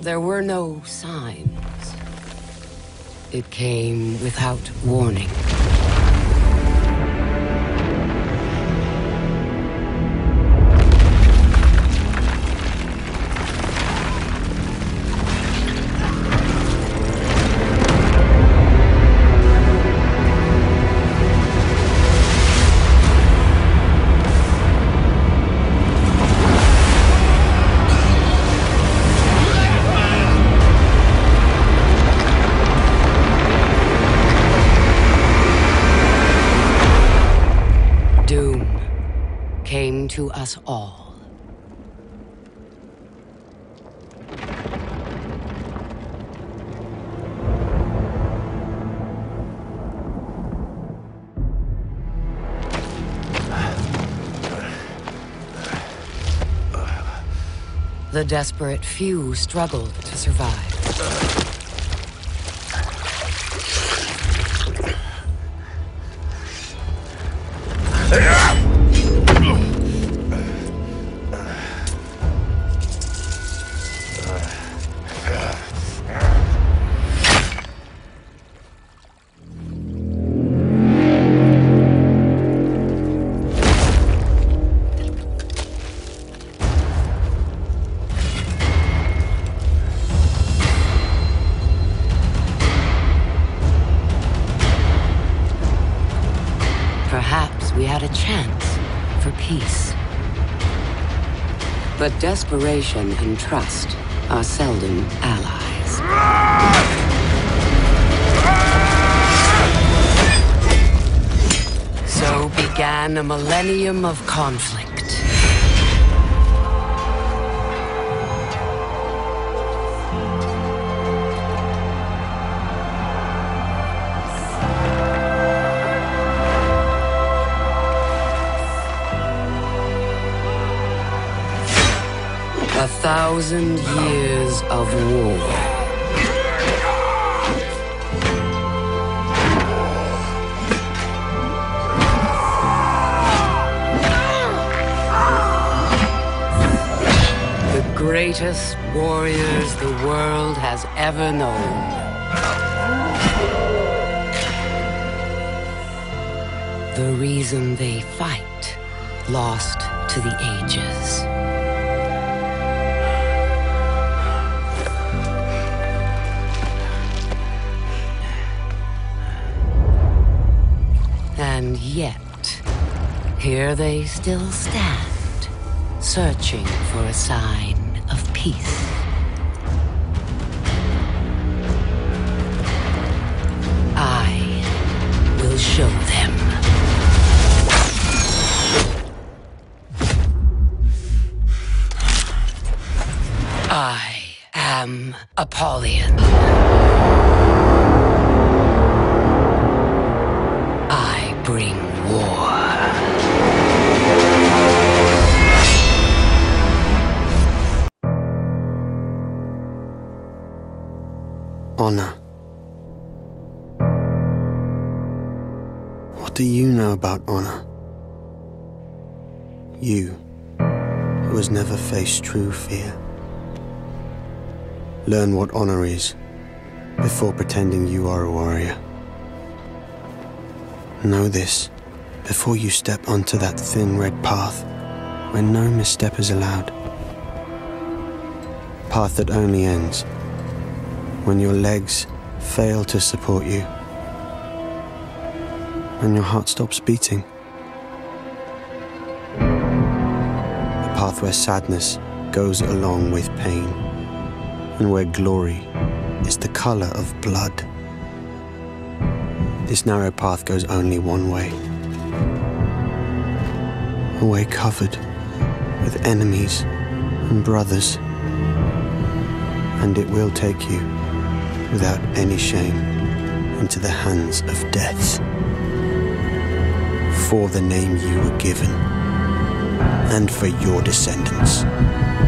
There were no signs. It came without warning. Came to us all. The desperate few struggled to survive. Perhaps we had a chance for peace. But desperation and trust are seldom allies. So began a millennium of conflict. A 1,000 years of war. The greatest warriors the world has ever known. The reason they fight, lost to the ages. And yet, here they still stand, searching for a sign of peace. I will show them. I am Apollyon. Bring war. Honor. What do you know about honor? You, who has never faced true fear. Learn what honor is before pretending you are a warrior. Know this before you step onto that thin red path where no misstep is allowed. Path that only ends when your legs fail to support you, when your heart stops beating. A path where sadness goes along with pain, and where glory is the color of blood. This narrow path goes only one way. A way covered with enemies and brothers. And it will take you, without any shame, into the hands of death. For the name you were given, and for your descendants.